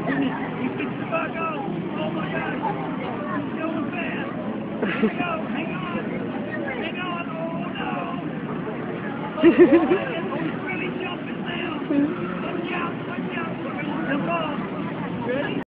He picks the bug up. Oh my God. He's going fast. Here we go. Hang on. Hang on. Oh no. Oh,